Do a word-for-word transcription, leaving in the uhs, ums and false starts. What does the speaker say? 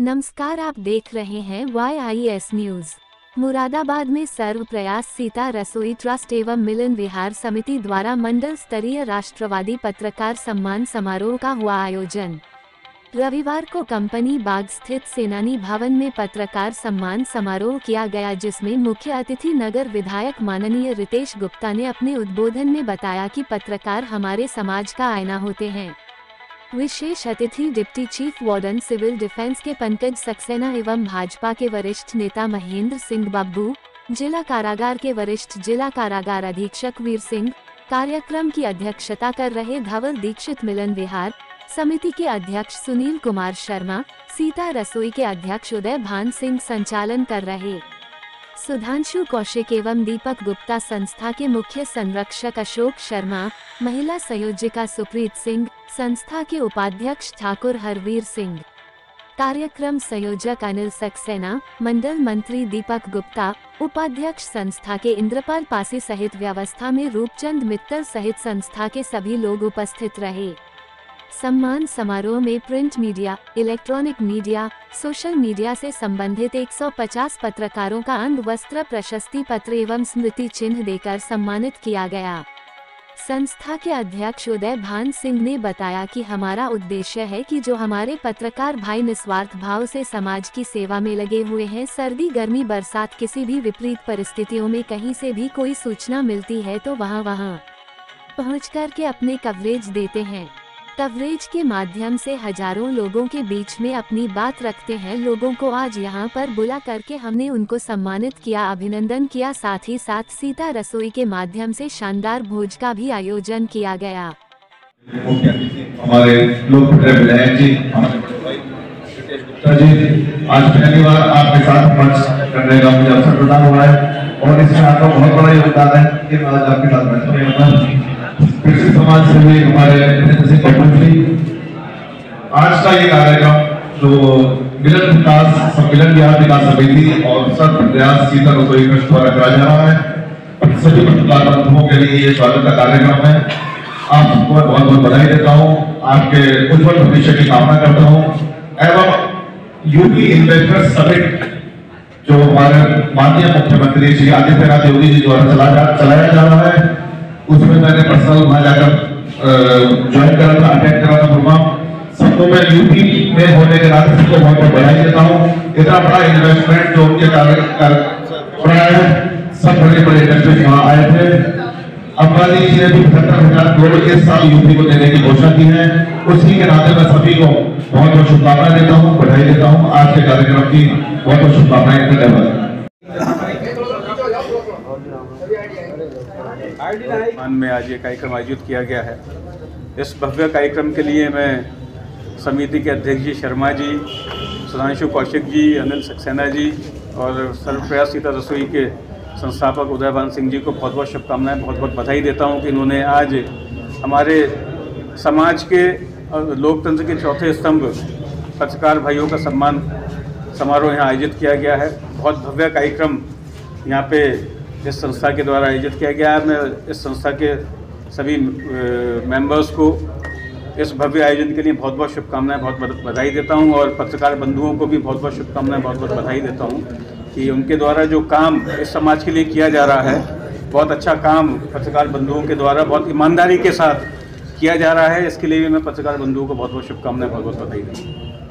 नमस्कार, आप देख रहे हैं Y I S news. Moradabad में सर्व प्रयास सीता रसोई ट्रस्ट एवं मिलन विहार समिति द्वारा मंडल स्तरीय राष्ट्रवादी पत्रकार सम्मान समारोह का हुआ आयोजन। रविवार को कंपनी बाग स्थित सेनानी भवन में पत्रकार सम्मान समारोह किया गया, जिसमें मुख्य अतिथि नगर विधायक माननीय रितेश गुप्ता ने अपने उद्बोधन में बताया कि पत्रकार हमारे समाज का आईना होते हैं। विशेष अतिथि deputy chief warden civil defence के पंकज सक्सेना एवं भाजपा के वरिष्ठ नेता महेंद्र सिंह बब्बू, जिला कारागार के वरिष्ठ जिला कारागार अधीक्षक वीर सिंह, कार्यक्रम की अध्यक्षता कर रहे धवल दीक्षित, मिलन विहार समिति के अध्यक्ष सुनील कुमार शर्मा, सीता रसोई के अध्यक्ष उदय भान सिंह संचालन कर रहे, सुधांशु कौशिक एवं दीपक गुप्ता, संस्था के मुख्य संरक्षक अशोक शर्मा, महिला संयोजिका सुप्रीत सिंह, संस्था के उपाध्यक्ष ठाकुर हरवीर सिंह, कार्यक्रम संयोजक अनिल सक्सेना, मंडल मंत्री दीपक गुप्ता, उपाध्यक्ष संस्था के इंद्रपाल पासी सहित व्यवस्था में रूपचंद मित्तल सहित संस्था के सभी लोग उपस्थित रहे। सम्मान समारोह में print media, electronic media, social media से संबंधित एक सौ पचास पत्रकारों का अंग वस्त्र, प्रशस्ति पत्र एवं स्मृति चिन्ह देकर सम्मानित किया गया। संस्था के अध्यक्ष उदय भान सिंह ने बताया कि हमारा उद्देश्य है कि जो हमारे पत्रकार भाई निस्वार्थ भाव से समाज की सेवा में लगे हुए हैं, सर्दी गर्मी बरसात किसी भी विपरीत परिस्थितियों में कहीं से भी कोई सूचना मिलती है तो वहां वहां पहुंच कर के अपने कवरेज देते हैं। कवरेज के माध्यम से हजारों लोगों के बीच में अपनी बात रखते हैं। लोगों को आज यहां पर बुला करके हमने उनको सम्मानित किया, अभिनंदन किया। साथ ही साथ सीता रसोई के माध्यम से शानदार भोज का भी आयोजन किया गया। हमारे लोकप्रिय विधायक जी, हमारे बड़े भाई रितेश गुप्ता जी, आज पहली बार आपके साथ मंच करने का मुझे अवसर प्रदान हुआ है और इसमें आपका बहुत बड़ा योगदान है कि आज आपके साथ मंच में होता कृषि समाज से भी हमारे आज का ये कार्यक्रम जो मिलन विकास सम्मिलन विहार विकास समिति और सर्व प्रयास सीता रसोई ट्रस्ट द्वारा कराया जा रहा है, सभी पत्रकार बंधुओं के लिए ये स्वागत का कार्यक्रम है। आप सबको बहुत बहुत बधाई देता हूँ, आपके उज्जवल भविष्य की कामना करता हूँ। एवं यूपी इन्वेस्टर्स समिट जो हमारे माननीय मुख्यमंत्री श्री आदित्यनाथ योगी जी द्वारा चलाया जा रहा है, उसमें मैंने पर्सनल वहां जाकर ज्वाइन करा था, अटेंड करा था प्रोग्राम। सबको मैं यूपी में होने के नाते सबको बहुत बहुत बधाई देता हूँ। इतना बड़ा इन्वेस्टमेंट जो उनके कार्य कर रहा है, सब बड़े बड़े इन्वेस्टर्स वहाँ आए थे। अंबानी जी ने भी पचहत्तर हजार करोड़ इस साल यूपी को देने की घोषणा की है। उसी के नाते मैं सभी को बहुत बहुत शुभकामनाएं देता हूँ, बधाई देता हूँ। आज के कार्यक्रम की बहुत बहुत शुभकामनाएं, धन्यवाद। मान में आज ये कार्यक्रम आयोजित किया गया है। इस भव्य कार्यक्रम के लिए मैं समिति के अध्यक्ष जी शर्मा जी, सुधांशु कौशिक जी, अनिल सक्सेना जी और सर्व प्रयास सीता रसोई के संस्थापक उदय भान सिंह जी को बहुत बहुत शुभकामनाएं, बहुत बहुत बधाई देता हूं कि इन्होंने आज हमारे समाज के लोकतंत्र के चौथे स्तंभ पत्रकार भाइयों का सम्मान समारोह यहाँ आयोजित किया गया है। बहुत भव्य कार्यक्रम यहाँ पे इस संस्था के द्वारा आयोजित किया गया है। मैं इस संस्था के सभी मेंबर्स को इस भव्य आयोजन के लिए बहुत बहुत शुभकामनाएं, बहुत बहुत बधाई देता हूं और पत्रकार बंधुओं को भी बहुत बहुत शुभकामनाएं, बहुत बहुत बधाई देता हूं कि उनके द्वारा जो काम इस समाज के लिए किया जा रहा है, बहुत अच्छा काम पत्रकार बंधुओं के द्वारा बहुत ईमानदारी के साथ किया जा रहा है। इसके लिए भी मैं पत्रकार बंधुओं को बहुत बहुत शुभकामनाएं, बहुत बहुत बधाई देता हूँ।